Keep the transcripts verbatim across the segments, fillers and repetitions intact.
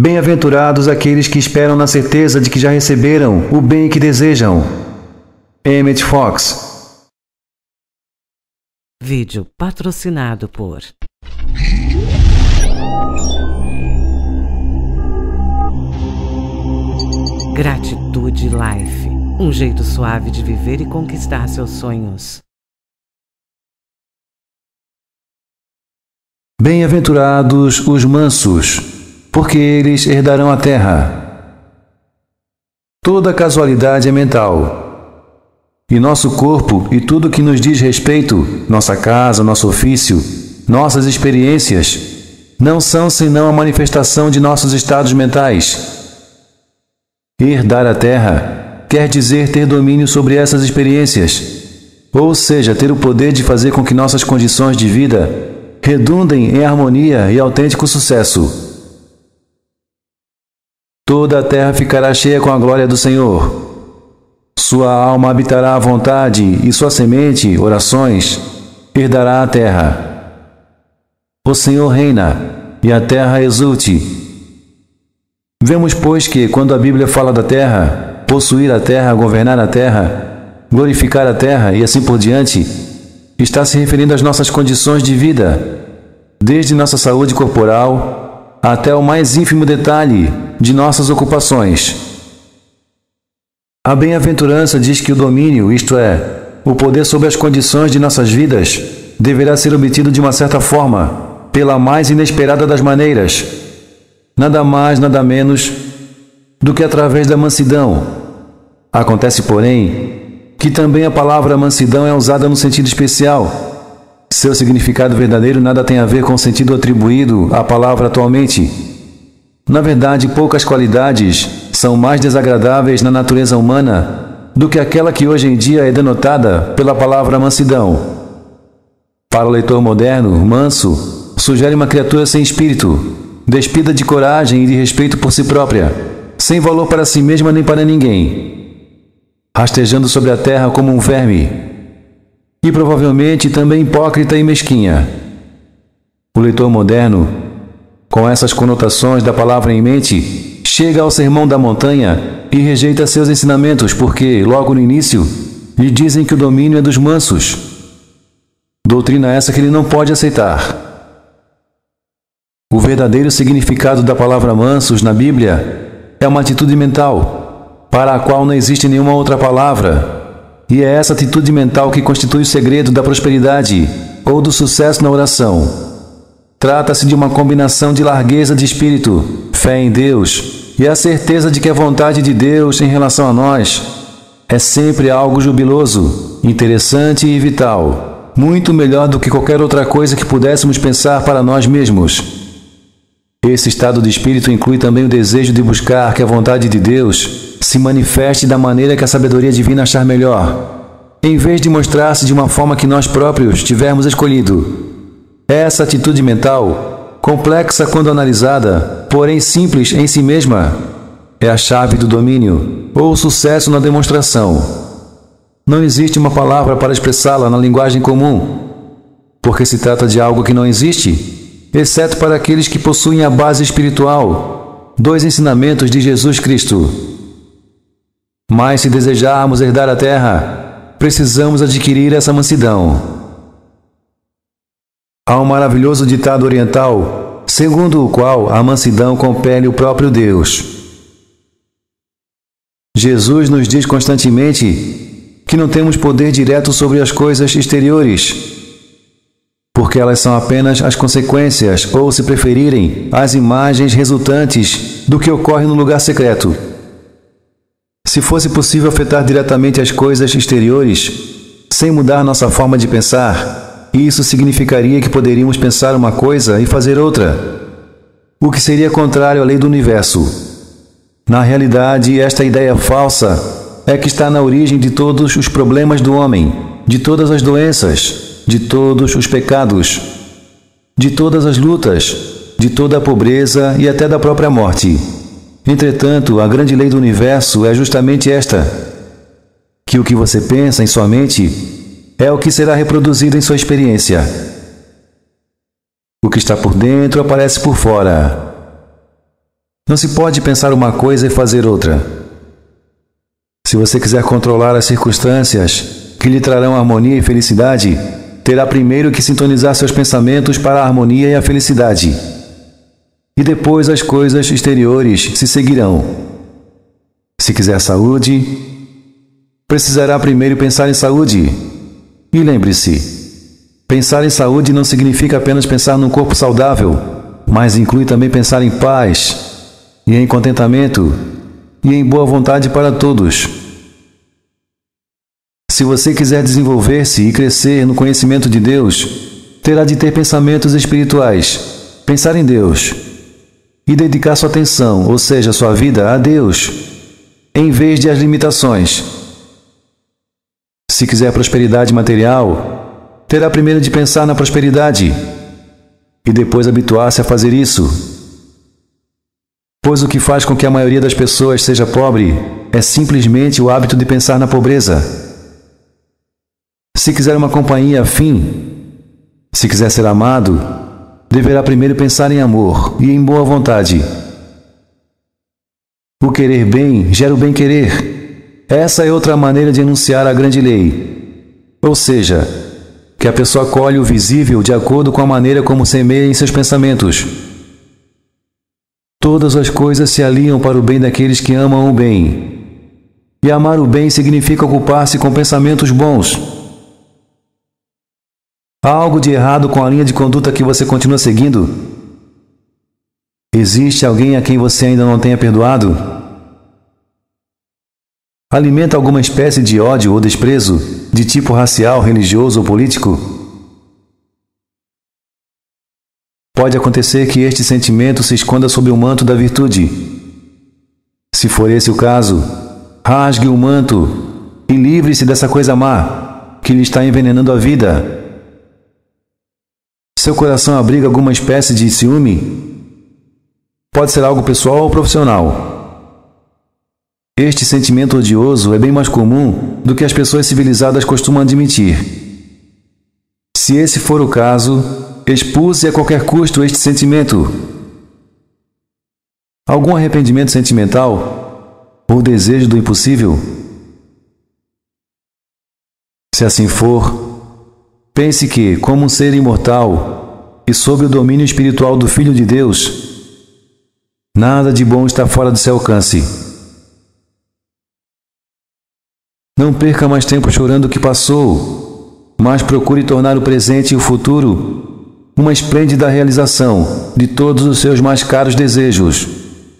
Bem-aventurados aqueles que esperam na certeza de que já receberam o bem que desejam. Emmett Fox. Vídeo patrocinado por Gratitude Life, um jeito suave de viver e conquistar seus sonhos. Bem-aventurados os mansos, porque eles herdarão a terra. Toda casualidade é mental. E nosso corpo e tudo que nos diz respeito, nossa casa, nosso ofício, nossas experiências, não são senão a manifestação de nossos estados mentais. Herdar a terra quer dizer ter domínio sobre essas experiências, ou seja, ter o poder de fazer com que nossas condições de vida redundem em harmonia e autêntico sucesso. Toda a terra ficará cheia com a glória do Senhor. Sua alma habitará à vontade e sua semente, orações, herdará a terra. O Senhor reina e a terra exulte. Vemos, pois, que, quando a Bíblia fala da terra, possuir a terra, governar a terra, glorificar a terra e assim por diante, está se referindo às nossas condições de vida, desde nossa saúde corporal até o mais ínfimo detalhe de nossas ocupações. A bem-aventurança diz que o domínio, isto é, o poder sobre as condições de nossas vidas, deverá ser obtido de uma certa forma, pela mais inesperada das maneiras. Nada mais, nada menos do que através da mansidão. Acontece, porém, que também a palavra mansidão é usada no sentido especial. Seu significado verdadeiro nada tem a ver com o sentido atribuído à palavra atualmente. Na verdade, poucas qualidades são mais desagradáveis na natureza humana do que aquela que hoje em dia é denotada pela palavra mansidão. Para o leitor moderno, manso sugere uma criatura sem espírito, despida de coragem e de respeito por si própria, sem valor para si mesma nem para ninguém, rastejando sobre a terra como um verme, e provavelmente também hipócrita e mesquinha. O leitor moderno, com essas conotações da palavra em mente, chega ao Sermão da Montanha e rejeita seus ensinamentos porque, logo no início, lhe dizem que o domínio é dos mansos. Doutrina essa que ele não pode aceitar. O verdadeiro significado da palavra mansos na Bíblia é uma atitude mental, para a qual não existe nenhuma outra palavra, e é essa atitude mental que constitui o segredo da prosperidade ou do sucesso na oração. Trata-se de uma combinação de largueza de espírito, fé em Deus e a certeza de que a vontade de Deus em relação a nós é sempre algo jubiloso, interessante e vital, muito melhor do que qualquer outra coisa que pudéssemos pensar para nós mesmos. Esse estado de espírito inclui também o desejo de buscar que a vontade de Deus se manifeste da maneira que a sabedoria divina achar melhor, em vez de mostrar-se de uma forma que nós próprios tivermos escolhido. Essa atitude mental, complexa quando analisada, porém simples em si mesma, é a chave do domínio ou sucesso na demonstração. Não existe uma palavra para expressá-la na linguagem comum, porque se trata de algo que não existe, exceto para aqueles que possuem a base espiritual, dois ensinamentos de Jesus Cristo. Mas se desejarmos herdar a terra, precisamos adquirir essa mansidão. Há um maravilhoso ditado oriental, segundo o qual a mansidão compele o próprio Deus. Jesus nos diz constantemente que não temos poder direto sobre as coisas exteriores, porque elas são apenas as consequências, ou, se preferirem, as imagens resultantes do que ocorre no lugar secreto. Se fosse possível afetar diretamente as coisas exteriores, sem mudar nossa forma de pensar, isso significaria que poderíamos pensar uma coisa e fazer outra, o que seria contrário à lei do universo. Na realidade, esta ideia falsa é que está na origem de todos os problemas do homem, de todas as doenças, de todos os pecados, de todas as lutas, de toda a pobreza e até da própria morte. Entretanto, a grande lei do universo é justamente esta, que o que você pensa em sua mente é o que será reproduzido em sua experiência. O que está por dentro aparece por fora. Não se pode pensar uma coisa e fazer outra. Se você quiser controlar as circunstâncias que lhe trarão harmonia e felicidade, terá primeiro que sintonizar seus pensamentos para a harmonia e a felicidade. E depois as coisas exteriores se seguirão. Se quiser saúde, precisará primeiro pensar em saúde. E lembre-se, pensar em saúde não significa apenas pensar num corpo saudável, mas inclui também pensar em paz, e em contentamento, e em boa vontade para todos. Se você quiser desenvolver-se e crescer no conhecimento de Deus, terá de ter pensamentos espirituais, pensar em Deus, e dedicar sua atenção, ou seja, sua vida, a Deus, em vez de às limitações. Se quiser prosperidade material, terá primeiro de pensar na prosperidade, e depois habituar-se a fazer isso. Pois o que faz com que a maioria das pessoas seja pobre é simplesmente o hábito de pensar na pobreza. Se quiser uma companhia afim, se quiser ser amado, deverá primeiro pensar em amor e em boa vontade. O querer bem gera o bem-querer. Essa é outra maneira de enunciar a grande lei. Ou seja, que a pessoa colhe o visível de acordo com a maneira como semeia em seus pensamentos. Todas as coisas se alinham para o bem daqueles que amam o bem. E amar o bem significa ocupar-se com pensamentos bons. Há algo de errado com a linha de conduta que você continua seguindo? Existe alguém a quem você ainda não tenha perdoado? Alimenta alguma espécie de ódio ou desprezo, de tipo racial, religioso ou político? Pode acontecer que este sentimento se esconda sob o manto da virtude. Se for esse o caso, rasgue o manto e livre-se dessa coisa má que lhe está envenenando a vida. Seu coração abriga alguma espécie de ciúme? Pode ser algo pessoal ou profissional. Este sentimento odioso é bem mais comum do que as pessoas civilizadas costumam admitir. Se esse for o caso, expulse a qualquer custo este sentimento. Algum arrependimento sentimental ou desejo do impossível? Se assim for, pense que, como um ser imortal e sob o domínio espiritual do Filho de Deus, nada de bom está fora do seu alcance. Não perca mais tempo chorando o que passou, mas procure tornar o presente e o futuro uma esplêndida realização de todos os seus mais caros desejos.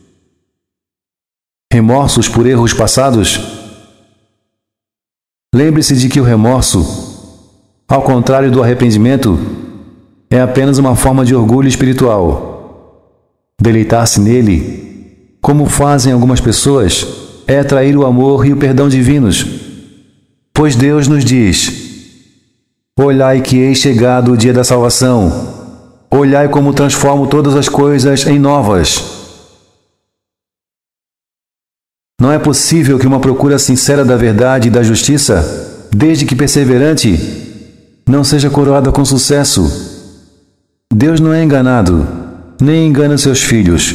Remorsos por erros passados? Lembre-se de que o remorso, ao contrário do arrependimento, é apenas uma forma de orgulho espiritual. Deleitar-se nele, como fazem algumas pessoas, é atrair o amor e o perdão divinos. Pois Deus nos diz: olhai que eis chegado o dia da salvação. Olhai como transformo todas as coisas em novas. Não é possível que uma procura sincera da verdade e da justiça, desde que perseverante, não seja coroada com sucesso. Deus não é enganado, nem engana seus filhos.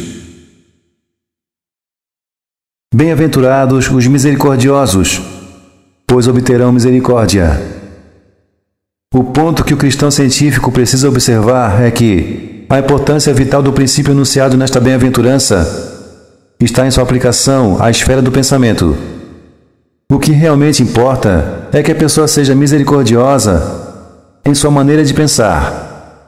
Bem-aventurados os misericordiosos, pois obterão misericórdia. O ponto que o cristão científico precisa observar é que a importância vital do princípio enunciado nesta bem-aventurança está em sua aplicação à esfera do pensamento. O que realmente importa é que a pessoa seja misericordiosa em sua maneira de pensar.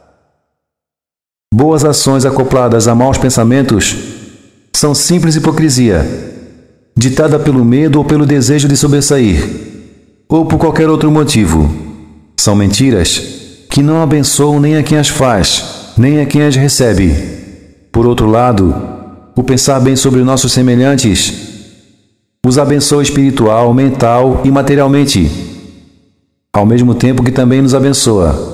Boas ações acopladas a maus pensamentos são simples hipocrisia, ditada pelo medo ou pelo desejo de sobressair, ou por qualquer outro motivo. São mentiras que não abençoam nem a quem as faz, nem a quem as recebe. Por outro lado, o pensar bem sobre nossos semelhantes os abençoa espiritual, mental e materialmente, ao mesmo tempo que também nos abençoa.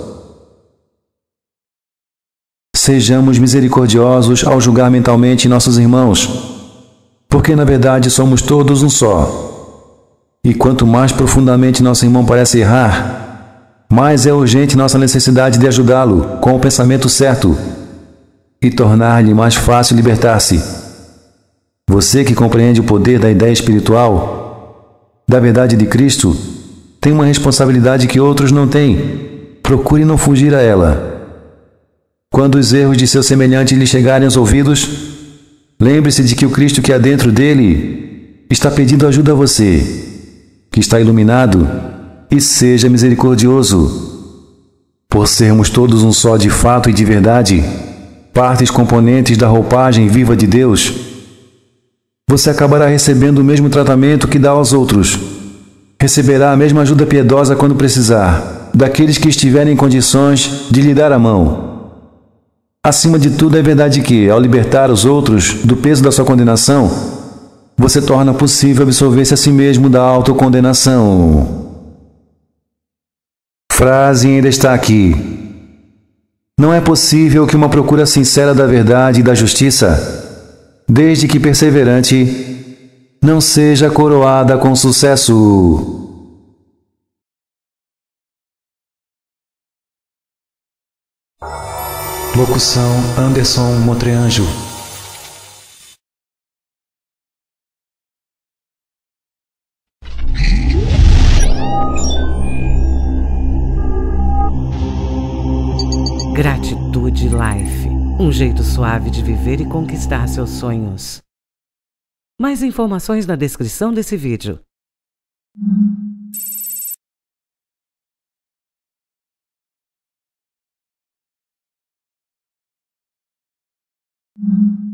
Sejamos misericordiosos ao julgar mentalmente nossos irmãos, porque na verdade somos todos um só. E quanto mais profundamente nosso irmão parece errar, mais é urgente nossa necessidade de ajudá-lo com o pensamento certo e tornar-lhe mais fácil libertar-se. Você que compreende o poder da ideia espiritual, da verdade de Cristo, tem uma responsabilidade que outros não têm. Procure não fugir a ela. Quando os erros de seu semelhante lhe chegarem aos ouvidos, lembre-se de que o Cristo que há dentro dele está pedindo ajuda a você, que está iluminado, e seja misericordioso. Por sermos todos um só de fato e de verdade, partes componentes da roupagem viva de Deus, você acabará recebendo o mesmo tratamento que dá aos outros. Receberá a mesma ajuda piedosa quando precisar, daqueles que estiverem em condições de lhe dar a mão. Acima de tudo, é verdade que, ao libertar os outros do peso da sua condenação, você torna possível absolver-se a si mesmo da autocondenação. Frase ainda está aqui. Não é possível que uma procura sincera da verdade e da justiça, desde que perseverante, não seja coroada com sucesso. Locução Anderson Motreanjo. Gratitude Life, um jeito suave de viver e conquistar seus sonhos. Mais informações na descrição desse vídeo. Mm-hmm.